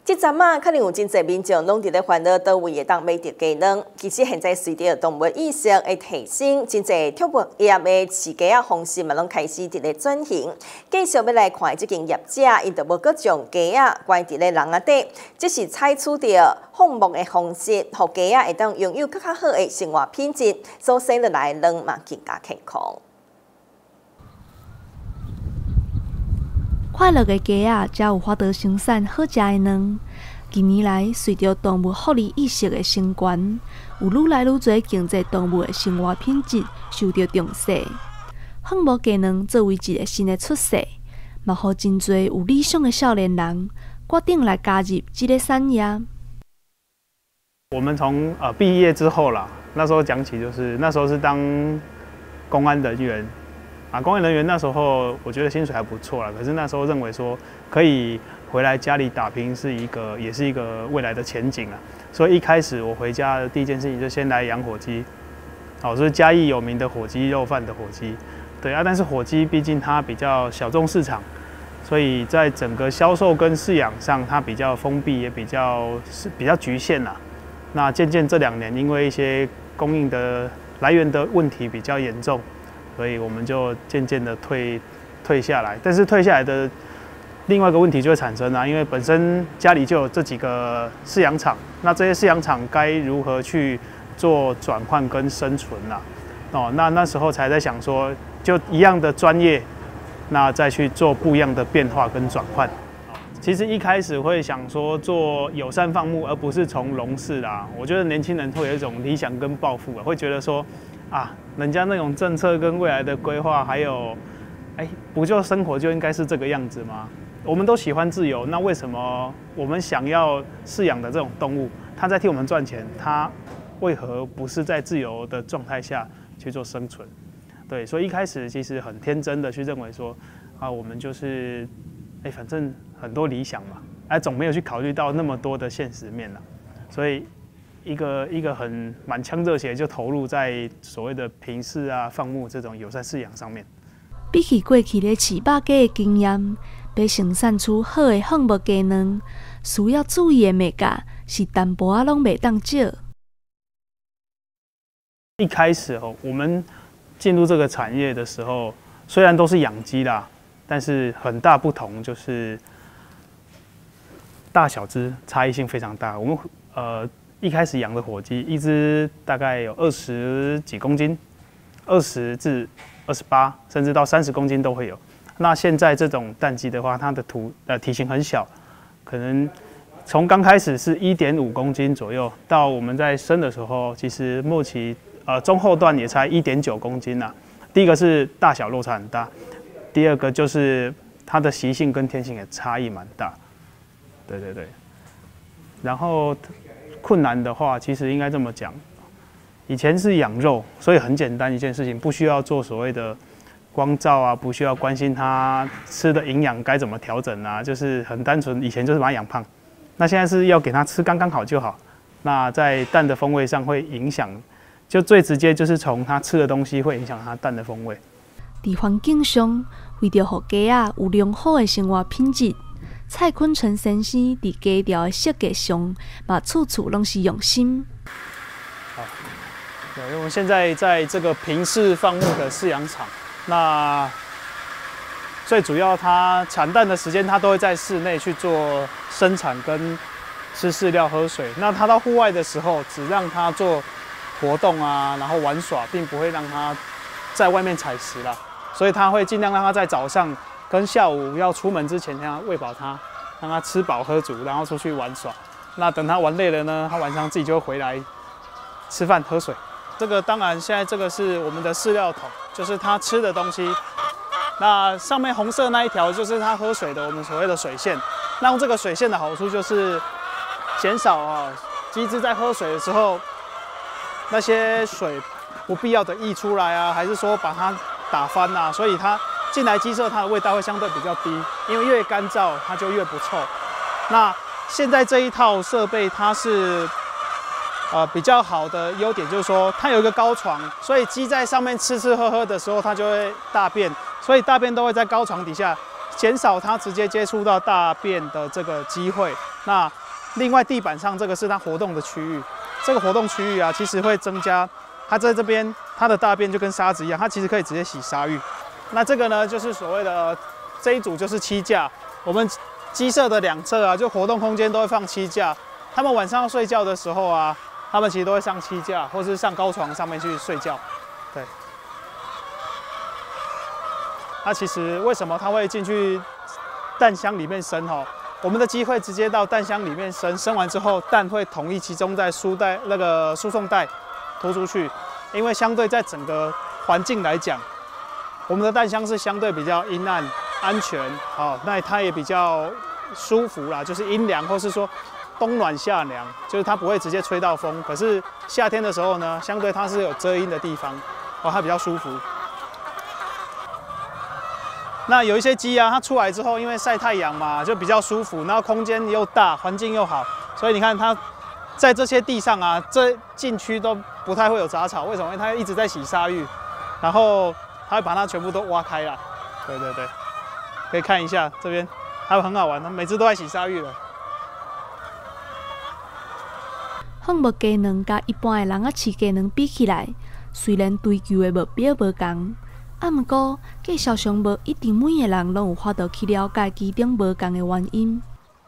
即阵啊，可能有真侪民众拢伫咧烦恼倒位会当买到鸡卵。其实现在随着动物意识的提升，真侪畜牧业的饲鸡仔方式嘛，拢开始伫咧转型。继续要来看即间业者，因就无搁将鸡仔关伫咧笼仔底，即是采取着放牧的方式，互鸡仔会当拥有更较好的生活品质，所生落来的卵嘛更加健康。 快乐的鸡仔才有法度生产好食的卵。近年来，随着动物福利意识的升悬，有愈来愈多经济动物的生活品质受到重视。放牧鸡卵作为一个新的出世，嘛，互真侪有理想的少年人决定来加入这个产业。 我们从毕业之后啦，那时候讲起，就是那时候是当公安人员。公安人员那时候我觉得薪水还不错啦，可是那时候认为说可以回来家里打拼也是一个未来的前景啊。所以一开始我回家的第一件事情就先来养火鸡，所以嘉义有名的火鸡肉饭的火鸡，对啊，但是火鸡毕竟它比较小众市场，所以在整个销售跟饲养上它比较封闭，也比较局限啦。那渐渐这2年因为一些供应的来源的问题比较严重。所以我们就渐渐的退下来，但是退下来的另外一个问题就会产生因为本身家里就有这几个饲养场，那这些饲养场该如何去做转换跟生存那时候才在想说，就一样的专业，那再去做不一样的变化跟转换。其实一开始会想说做友善放牧，而不是从笼饲啦。我觉得年轻人会有一种理想跟抱负会觉得说人家那种政策跟未来的规划，还有，不就生活就应该是这个样子吗？我们都喜欢自由，那为什么我们想要饲养的这种动物，它在替我们赚钱，它为何不是在自由的状态下去做生存？对，所以一开始其实很天真的去认为说，我们就是，反正很多理想嘛，总没有去考虑到那么多的现实面啦，所以。一个很满腔热血就投入在所谓的平饲放牧这种友善饲养上面。 比起过去咧饲百鸡的经验，要生产出好的放牧鸡卵，需要注意的物件是淡薄拢袂当少。 一开始我们进入这个产业的时候，虽然都是养鸡啦，但是很大不同就是大小只差异性非常大。我们一开始养的火鸡，一只大概有20几公斤，20至28，甚至到30公斤都会有。那现在这种蛋鸡的话，它的体型很小，可能从刚开始是1.5公斤左右，到我们在生的时候，其实末期中后段也才1.9公斤啦。第一个是大小落差很大，第二个就是它的习性跟天性也差异蛮大。对，然后。困难的话，其实应该这么讲，以前是养肉，所以很简单一件事情，不需要做所谓的光照不需要关心它吃的营养该怎么调整就是很单纯，以前就是把它养胖。那现在是要给它吃刚刚好就好。那在蛋的风味上会影响，就最直接就是从它吃的东西会影响它蛋的风味。 在环境上，为着让鸡仔有良好的生活品质。蔡坤成先生伫鸡条的设计上，嘛处处拢是用心。 对，因为我们现在在这个平饲放牧的饲养场，那最主要它产蛋的时间，它都会在室内去做生产跟吃饲料、喝水。那它到户外的时候，只让它做活动然后玩耍，并不会让它在外面采食啦。所以它会尽量让它在早上。跟下午要出门之前，让它喂饱它，让它吃饱喝足，然后出去玩耍。那等它玩累了呢，它晚上自己就会回来吃饭喝水。这个当然，现在这个是我们的饲料桶，就是它吃的东西。那上面红色那一条就是它喝水的，我们所谓的水线。那用这个水线的好处就是减少鸡只在喝水的时候那些水不必要的溢出来还是说把它打翻所以它。进来鸡舍，它的味道会相对比较低，因为越干燥它就越不臭。那现在这一套设备，它是比较好的优点，就是说它有一个高床，所以鸡在上面吃吃喝喝的时候，它就会大便，所以大便都会在高床底下，减少它直接接触到大便的这个机会。 那另外地板上这个是它活动的区域，这个活动区域啊，其实会增加它在这边它的大便就跟沙子一样，它其实可以直接洗沙浴。那这个呢，就是所谓的这一组就是栖架，我们鸡舍的两侧啊，就活动空间都会放栖架。他们晚上要睡觉的时候啊，他们其实都会上栖架，或是上高床上面去睡觉。对。它其实为什么它会进去蛋箱里面生哦？我们的鸡会直接到蛋箱里面生，生完之后蛋会统一集中在输送带拖出去，因为相对在整个环境来讲，我们的蛋箱是相对比较阴暗、安全，哦，那它也比较舒服啦，就是阴凉，或是说冬暖夏凉，就是它不会直接吹到风。可是夏天的时候呢，相对它是有遮阴的地方，哦，它比较舒服。那有一些鸡啊，它出来之后，因为晒太阳嘛，就比较舒服，然后空间又大，环境又好，所以你看它在这些地上啊，这禁区都不太会有杂草。为什么？因为它一直在洗沙浴，然后它会把它全部都挖开啦。对对对，可以看一下这边，还很好玩，它每次都在洗沙浴了。 放牧鸡卵甲一般的人啊饲鸡卵比起来，虽然追求的目标无同。毋过，介绍上无一定每个人拢有法度去了解其中无同的原因。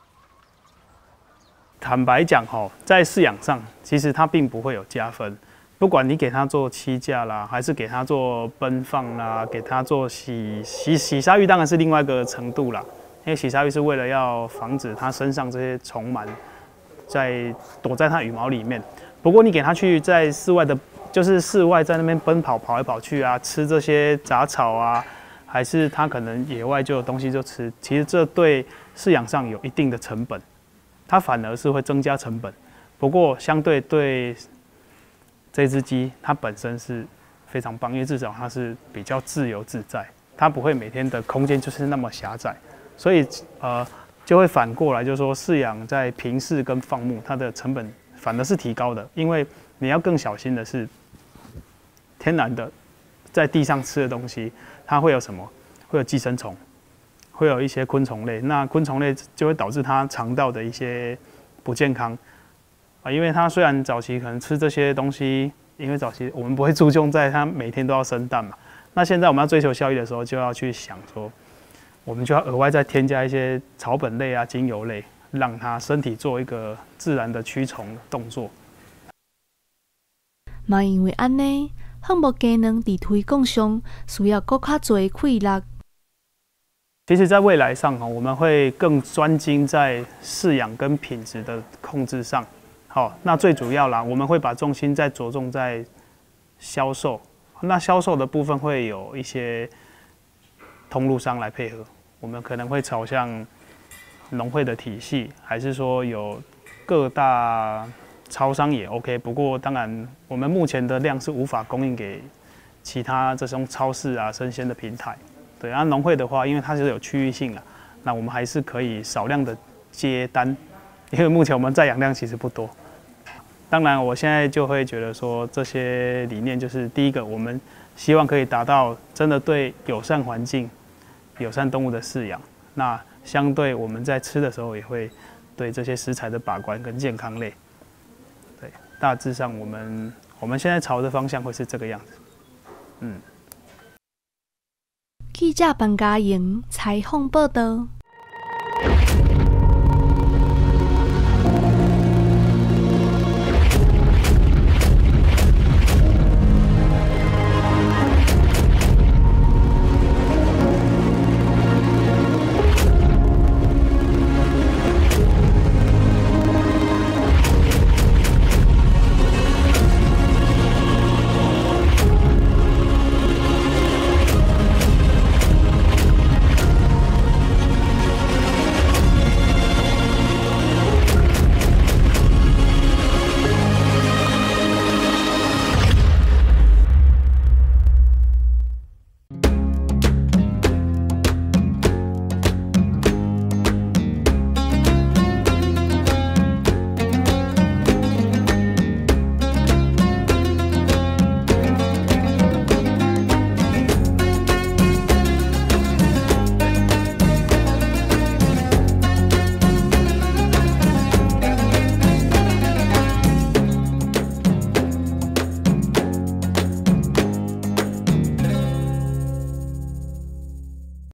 坦白讲吼，在饲养上，其实它并不会有加分。不管你给它做栖架啦，还是给它做奔放啦，给它做洗沙浴，当然是另外一个程度啦。因为洗沙浴是为了要防止它身上这些虫螨躲在它羽毛里面。不过你给它去在室外的。就是室外在那边奔跑，跑来跑去啊，吃这些杂草啊，还是它可能野外就有东西就吃。其实这对饲养上有一定的成本，它反而是会增加成本。不过相对对这只鸡，它本身是非常棒，因为至少它是比较自由自在，它不会每天的空间就是那么狭窄，所以就会反过来，就是说饲养在平饲跟放牧，它的成本反而是提高的，因为你要更小心的是。天然的，在地上吃的东西，它会有什么？会有寄生虫，会有一些昆虫类。那昆虫类就会导致它肠道的一些不健康啊。因为它虽然早期可能吃这些东西，因为早期我们不会注重在它每天都要生蛋嘛。那现在我们要追求效益的时候，就要去想说，我们就要额外再添加一些草本类啊、精油类，让它身体做一个自然的驱虫动作。 嘛因为安尼。放牧鸡卵伫推广上需要更较侪气力。 其实，在未来上我们会更专精在饲养跟品质的控制上。好，那最主要啦，我们会把重心再着重在销售。那销售的部分会有一些通路商来配合，我们可能会朝向农会的体系，还是说有各大。超商也 OK， 不过当然我们目前的量是无法供应给其他这种超市啊、生鲜的平台。对，那农会的话，因为它是有区域性啊，那我们还是可以少量的接单，因为目前我们在养量其实不多。当然，我现在就会觉得说，这些理念就是第一个，我们希望可以达到真的对友善环境、友善动物的饲养。那相对我们在吃的时候，也会对这些食材的把关跟健康类。大致上，我们现在朝的方向会是这个样子。 记者彭嘉莹采访报道。